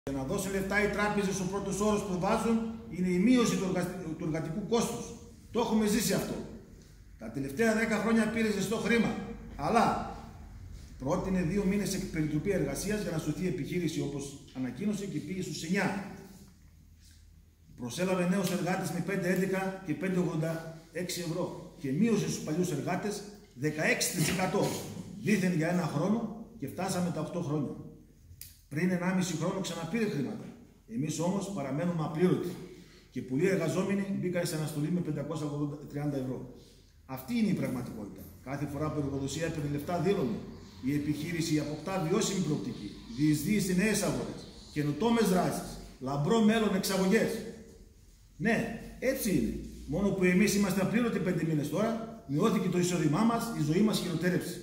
Για να δώσουν λεφτά οι τράπεζες, ο πρώτος όρος που βάζουν είναι η μείωση του εργατικού κόστους. Το έχουμε ζήσει αυτό. Τα τελευταία 10 χρόνια πήρε ζεστό χρήμα, αλλά πρότεινε 2 μήνες περιτροπή εργασίας για να σωθεί η επιχείρηση, όπως ανακοίνωσε, και πήγε στους 9. Προσέλαβε νέους εργάτες με 5,11 και 5,86 ευρώ και μείωσε στους παλιούς εργάτες 16% δήθεν για 1 χρόνο και φτάσαμε τα 8 χρόνια. Πριν 1,5 χρόνο ξαναπήρε χρήματα. Εμείς όμως παραμένουμε απλήρωτοι και πολλοί εργαζόμενοι μπήκαν σε αναστολή με 530 ευρώ. Αυτή είναι η πραγματικότητα. Κάθε φορά που η εργοδοσία έπαιρνε λεφτά, δήλωνε. Η επιχείρηση αποκτά βιώσιμη προοπτική, διεισδύει σε νέες αγορές, καινοτόμες δράσεις, λαμπρό μέλλον, εξαγωγές. Ναι, έτσι είναι. Μόνο που εμείς είμαστε απλήρωτοι 5 μήνες τώρα, μειώθηκε το εισόδημά μας, η ζωή μας χειροτέρεψε.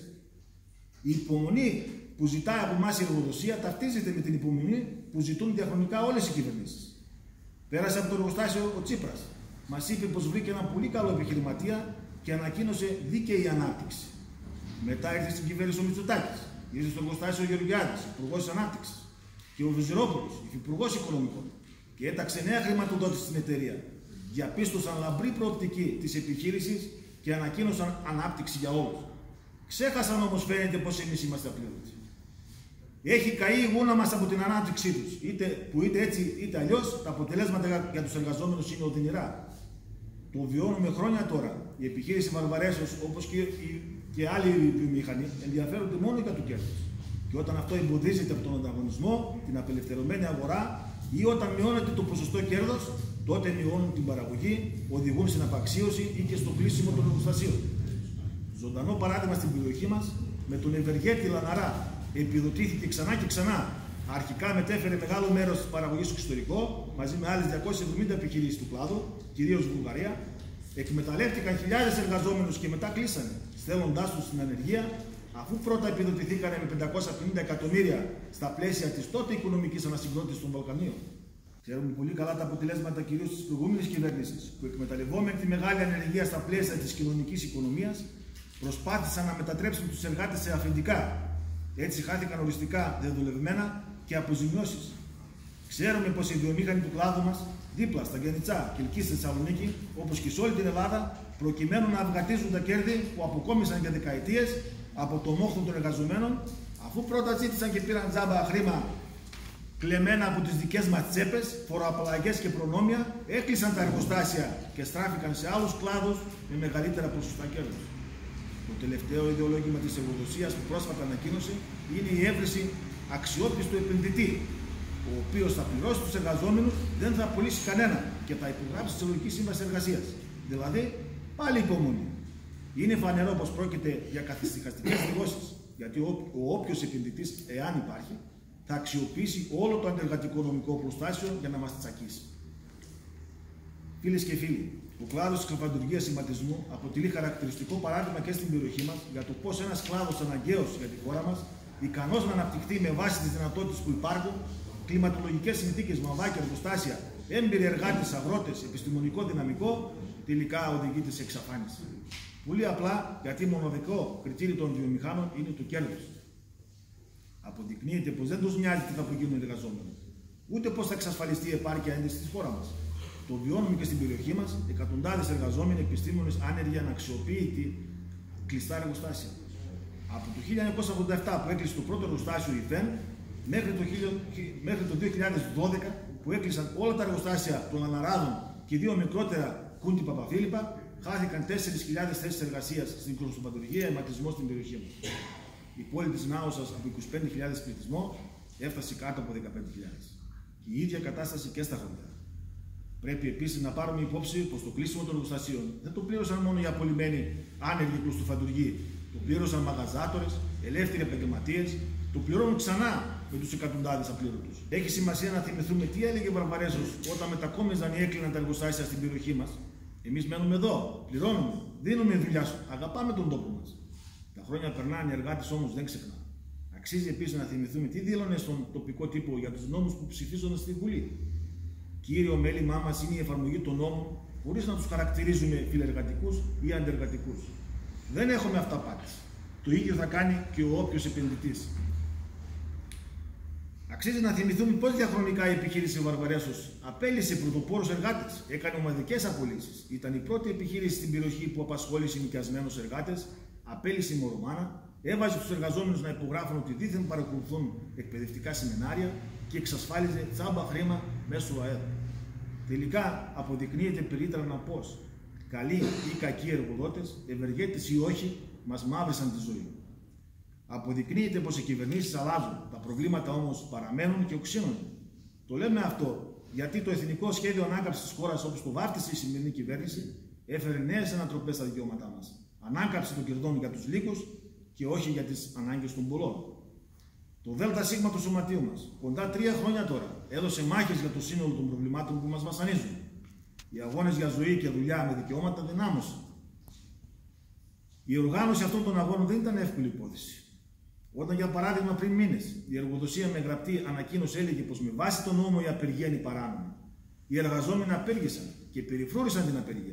Η υπομονή που ζητάει από εμάς η εργοδοσία ταυτίζεται με την υπομονή που ζητούν διαχρονικά όλες οι κυβερνήσεις. Πέρασε από το εργοστάσιο ο Τσίπρας. Μας είπε πως βρήκε έναν πολύ καλό επιχειρηματία και ανακοίνωσε δίκαιη ανάπτυξη. Μετά ήρθε στην κυβέρνηση ο Μητσοτάκης. Ήρθε στο εργοστάσιο ο Γεωργιάδης, υπουργός Ανάπτυξης. Και ο Βεζιρόπουλος, υφυπουργός Οικονομικών. Και έταξε νέα χρηματοδότηση στην εταιρεία. Διαπίστωσαν λαμπρή προοπτική της επιχείρησης και ανακοίνωσαν ανάπτυξη για όλους. Ξέχασαν όμως, φαίνεται, πως εμείς είμαστε απλήρωτοι. Έχει καεί η γούνα μας από την ανάπτυξή τους. Είτε έτσι είτε αλλιώς, τα αποτελέσματα για τους εργαζόμενους είναι οδυνηρά. Το βιώνουμε χρόνια τώρα. Η επιχείρηση Βαρβαρέσος, όπως και άλλοι βιομηχανοί, ενδιαφέρονται μόνο για το κέρδος. Και όταν αυτό εμποδίζεται από τον ανταγωνισμό, την απελευθερωμένη αγορά ή όταν μειώνεται το ποσοστό κέρδος, τότε μειώνουν την παραγωγή, οδηγούν στην απαξίωση ή και στο κλείσιμο των εργοστασίων. Ζωντανό παράδειγμα στην περιοχή μας, με τον Ευεργέτη Λαναρά, επιδοτήθηκε ξανά και ξανά. Αρχικά μετέφερε μεγάλο μέρος της παραγωγής στο εξωτερικό, μαζί με άλλες 270 επιχειρήσεις του κλάδου, κυρίως Βουλγαρία. Εκμεταλλεύτηκαν χιλιάδες εργαζόμενους και μετά κλείσανε, στέλνοντάς τους στην ανεργία, αφού πρώτα επιδοτηθήκανε με 550 εκατομμύρια στα πλαίσια της τότε οικονομικής ανασυγκρότησης των Βαλκανίων. Ξέρουμε πολύ καλά τα αποτελέσματα κυρίως της προηγούμενης κυβέρνησης, που εκμεταλλευόμενη τη μεγάλη ανεργία στα πλαίσια της κοινωνικής οικονομίας, προσπάθησαν να μετατρέψουν τους εργάτες σε αφεντικά. Έτσι χάθηκαν οριστικά δεδουλευμένα και αποζημιώσεις. Ξέρουμε πως οι βιομήχανοι του κλάδου μας, δίπλα στα Γιαννιτσά και Λυκή στη Θεσσαλονίκη, όπως και σε όλη την Ελλάδα, προκειμένου να αυγατίζουν τα κέρδη που αποκόμισαν για δεκαετίες από το μόχθο των εργαζομένων, αφού πρώτα ζήτησαν και πήραν τζάμπα χρήμα κλεμμένα από τις δικές μας τσέπες, φοροαπαλλαγές και προνόμια, έκλεισαν τα εργοστάσια και στράφηκαν σε άλλους κλάδους με μεγαλύτερα ποσοστά κέρδους. Το τελευταίο ιδεολόγημα της εργοδοσίας που πρόσφατα ανακοίνωσε είναι η έβρεση αξιόπιστου επενδυτή, ο οποίος θα πληρώσει τους εργαζόμενους, δεν θα απολύσει κανένα και θα υπογράψει τη Συλλογική Σύμβαση Εργασίας. Δηλαδή, πάλι υπομονή. Είναι φανερό πως πρόκειται για καθησυχαστικές δηλώσεις, γιατί ο όποιος επενδυτής, εάν υπάρχει, θα αξιοποιήσει όλο το αντεργατικό νομικό προστάσιο για να μας τσακίσει. Φίλες και φίλοι, ο κλάδος της κλεφαντουργίας σηματισμού αποτελεί χαρακτηριστικό παράδειγμα και στην περιοχή μας για το πώς ένας κλάδος αναγκαίος για τη χώρα μας, ικανός να αναπτυχθεί με βάση τις δυνατότητες που υπάρχουν, κλιματολογικές συνθήκες, μαβάκια, εργοστάσια, έμπειροι εργάτες, αγρότες, επιστημονικό δυναμικό, τελικά οδηγείται σε εξαφάνιση. Πολύ απλά γιατί μοναδικό κριτήριο των βιομηχάνων είναι το κέρδος. Αποδεικνύεται πως δεν τους νοιάζει τι θα απογίνουν οι εργαζόμενοι, ούτε πως θα εξασφαλιστεί η επάρκεια ένταση στη χώρα μας. Το βιώνουμε και στην περιοχή μας, εκατοντάδες εργαζόμενοι, επιστήμονες, άνεργοι, αναξιοποιητοί, κλειστά εργοστάσια. Από το 1987 που έκλεισε το πρώτο εργοστάσιο ΙΦΕΝ, μέχρι το 2012 που έκλεισαν όλα τα εργοστάσια των Λαναράδων και 2 μικρότερα Κούντι Παπαφίλιππα, χάθηκαν 4.000 θέσεις εργασίας στην κλωστοφαντουργία, αιματισμό στην περιοχή μας. Η πόλη της Νάωσας από 25.000 πληθυσμό έφτασε κάτω από 15.000. Και η ίδια κατάσταση και στα χωριά. Πρέπει επίσης να πάρουμε υπόψη πως το κλείσιμο των εργοστασίων δεν το πλήρωσαν μόνο οι απολυμμένοι άνεργοι κλωστοφαντουργοί. Το πλήρωσαν μαγαζάτορες, ελεύθεροι επαγγελματίες, το πληρώνουν ξανά με τους εκατοντάδες απλήρωτους. Έχει σημασία να θυμηθούμε τι έλεγε ο Βαρβαρέσος όταν μετακόμιζαν ή έκλειναν τα εργοστάσια στην περιοχή μας. Εμείς μένουμε εδώ, πληρώνουμε, δίνουμε δουλειά σου, αγαπάμε τον τόπο μας. Τα χρόνια περνάνε, οι εργάτες όμως δεν ξεχνάνε. Αξίζει επίσης να θυμηθούμε τι δήλωνε στον τοπικό τύπο για τους νόμους που ψηφίζονται στη Βουλή. Κύριο μέλημά μας είναι η εφαρμογή των νόμων, χωρίς να τους χαρακτηρίζουμε φιλεργατικούς ή αντεργατικούς. Δεν έχουμε αυταπάτηση. Το ίδιο θα κάνει και ο όποιος επενδυτής. Αξίζει να θυμηθούμε πως διαχρονικά η επιχείρηση Βαρβαρέσος απέλυσε πρωτοπόρους εργάτες, έκανε ομαδικές απολύσεις. Ήταν η πρώτη επιχείρηση στην περιοχή που απασχόλησε νοικιασμένους εργάτες, απέλυσε μορομάνα, έβαζε τους εργαζόμενους να υπογράφουν ότι δήθεν παρακολουθούν εκπαιδευτικά σεμινάρια και εξασφάλιζε τσάμπα χρήμα μέσω ΑΕΔ. Τελικά αποδεικνύεται περίτρανα πως καλοί ή κακοί εργοδότες, ευεργέτες ή όχι, μας μαύρισαν τη ζωή. Αποδεικνύεται πως οι κυβερνήσεις αλλάζουν, τα προβλήματα όμως παραμένουν και οξύνονται. Το λέμε αυτό γιατί το εθνικό σχέδιο ανάκαμψης της χώρας, όπως το βάφτισε η σημερινή κυβέρνηση, έφερε νέες ανατροπές στα δικαιώματά μας. Ανάκαμψη των κερδών για τους λίγους και όχι για τις ανάγκες των πολλών. Το ΔΣ του σωματείου μας, κοντά 3 χρόνια τώρα, έδωσε μάχες για το σύνολο των προβλημάτων που μας βασανίζουν. Οι αγώνες για ζωή και δουλειά με δικαιώματα δυνάμωσαν. Η οργάνωση αυτών των αγώνων δεν ήταν εύκολη υπόθεση. Όταν, για παράδειγμα, πριν μήνες η εργοδοσία με γραπτή ανακοίνωση έλεγε πως με βάση τον νόμο η απεργία είναι παράνομη, οι εργαζόμενοι απέργησαν και περιφρούρησαν την απεργία.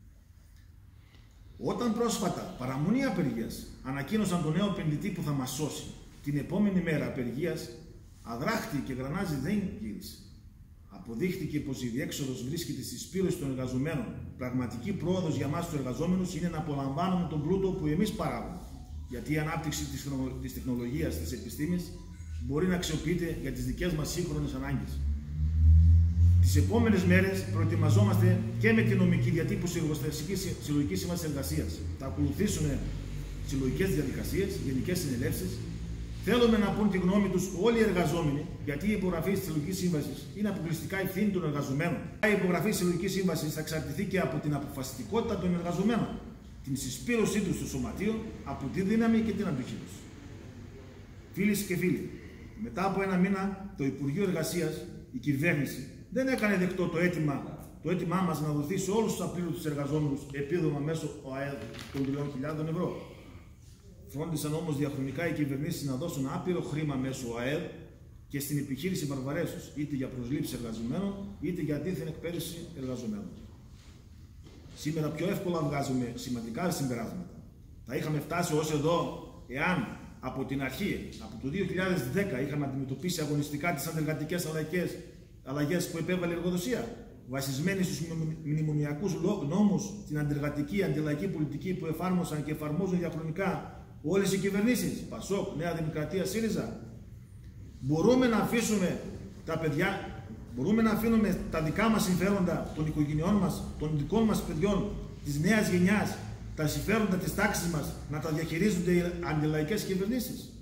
Όταν πρόσφατα, παραμονή απεργίας, ανακοίνωσαν τον νέο επενδυτή που θα μας σώσει, την επόμενη μέρα απεργίας, αδράχτη και γρανάζι δεν γύρισε. Αποδείχτηκε πως η διέξοδος βρίσκεται στη σπήρωση των εργαζομένων. Πραγματική πρόοδος για μας τους εργαζόμενους είναι να απολαμβάνουμε τον πλούτο που εμείς παράγουμε. Γιατί η ανάπτυξη της τεχνολογίας, της επιστήμης, μπορεί να αξιοποιείται για τις δικές μας σύγχρονες ανάγκες. Τις επόμενες μέρες προετοιμαζόμαστε και με τη νομική διατύπωση εργοστασιακής συλλογικής σύμβασης εργασίας. Θα ακολουθήσουμε συλλογικές διαδικασίες, γενικές συνελεύσεις. Θέλουμε να πούν τη γνώμη τους όλοι οι εργαζόμενοι, γιατί η υπογραφή της συλλογικής σύμβασης είναι αποκλειστικά ευθύνη των εργαζομένων. Η υπογραφή της συλλογικής σύμβασης θα εξαρτηθεί και από την αποφασιστικότητα των εργαζομένων, την συσπήρωσή τους στο σωματείο, από τη δύναμη και την αντοχή τους. Φίλοι και φίλοι, μετά από 1 μήνα το Υπουργείο Εργασίας, η κυβέρνηση, δεν έκανε δεκτό το αίτημά μας να δοθεί σε όλους τους απλήρωτους εργαζόμενους επίδομα μέσω ΟΑΕΔ των 3.000 ευρώ. Φρόντισαν όμως διαχρονικά οι κυβερνήσεις να δώσουν άπειρο χρήμα μέσω ΟΑΕΔ και στην επιχείρηση Βαρβαρέσος, είτε για προσλήψεις εργαζομένων, είτε για δίθεν εκπαίδευση εργαζομένων. Σήμερα πιο εύκολα βγάζουμε σημαντικά συμπεράσματα. Θα είχαμε φτάσει ως εδώ, εάν από την αρχή, από το 2010, είχαμε αντιμετωπίσει αγωνιστικά τις αντεργατικές αλλαγές που επέβαλε η εργοδοσία, βασισμένοι στους μνημονιακούς νόμους, την αντεργατική αντιλαϊκή πολιτική που εφάρμοσαν και εφαρμόζουν διαχρονικά όλες οι κυβερνήσεις, ΠΑΣΟΚ, Νέα Δημοκρατία, ΣΥΡΙΖΑ. Μπορούμε να αφήσουμε τα παιδιά, μπορούμε να αφήνουμε τα δικά μας συμφέροντα των οικογενειών μας, των δικών μας παιδιών, της νέας γενιάς, τα συμφέροντα της τάξης μας να τα διαχειρίζονται οι αντιλαϊκές κυβερνήσεις.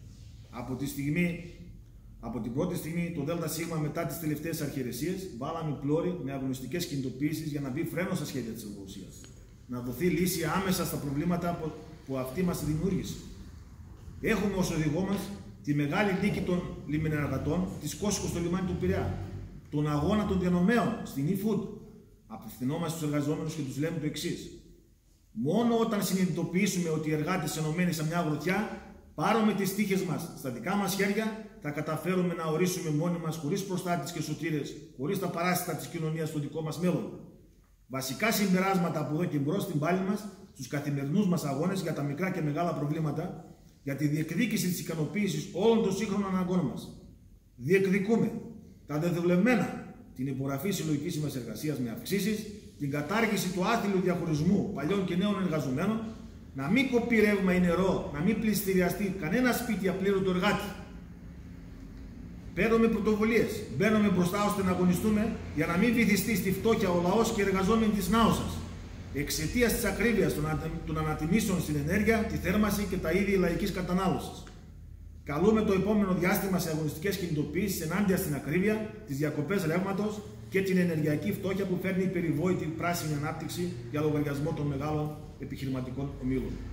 Από την πρώτη στιγμή, το ΔΣ μετά τις τελευταίες αρχιερεσίες, βάλαμε πλώρη με αγωνιστικές κινητοποιήσεις για να μπει φρένο στα σχέδια της εργοδοσίας. Να δοθεί λύση άμεσα στα προβλήματα που αυτή μας δημιούργησε. Έχουμε ως οδηγό μας τη μεγάλη νίκη των λιμενεργατών της Κόσικος στο λιμάνι του Πειραιά, τον αγώνα των διανομέων στην e-food. Απευθυνόμαστε στους εργαζόμενους και τους λέμε το εξής: μόνο όταν συνειδητοποιήσουμε ότι οι εργάτες ενωμένοι σε μια αγροτιά, πάρουμε τις τύχες μας στα δικά μας χέρια, θα καταφέρουμε να ορίσουμε μόνοι μας, χωρίς προστάτες και σωτήρες, χωρίς τα παράσιτα της κοινωνίας, στο δικό μας μέλλον. Βασικά συμπεράσματα από εδώ και μπρος στην πάλη μας, στους καθημερινούς μας αγώνες για τα μικρά και μεγάλα προβλήματα, για τη διεκδίκηση της ικανοποίησης όλων των σύγχρονων αναγκών μας. Διεκδικούμε τα δεδουλευμένα, την υπογραφή συλλογικής σύμβασης εργασίας με αυξήσεις, την κατάργηση του άθλιου διαχωρισμού παλιών και νέων εργαζομένων, να μην κοπεί ρεύμα ή νερό, να μην πληστηριαστεί κανένα σπίτι απλήρωτο εργάτη. Παίρνουμε πρωτοβουλίες, μπαίνουμε μπροστά ώστε να αγωνιστούμε για να μην βυθιστεί στη φτώχεια ο λαός και οι εργαζόμενοι της Νάωσας, εξαιτίας της ακρίβειας των ανατιμήσεων στην ενέργεια, τη θέρμανση και τα είδη λαϊκής κατανάλωσης. Καλούμε το επόμενο διάστημα σε αγωνιστικές κινητοποιήσεις ενάντια στην ακρίβεια, τις διακοπές ρεύματος και την ενεργειακή φτώχεια που φέρνει η περιβόητη πράσινη ανάπτυξη για λογαριασμό των μεγάλων επιχειρηματικών ομίλων.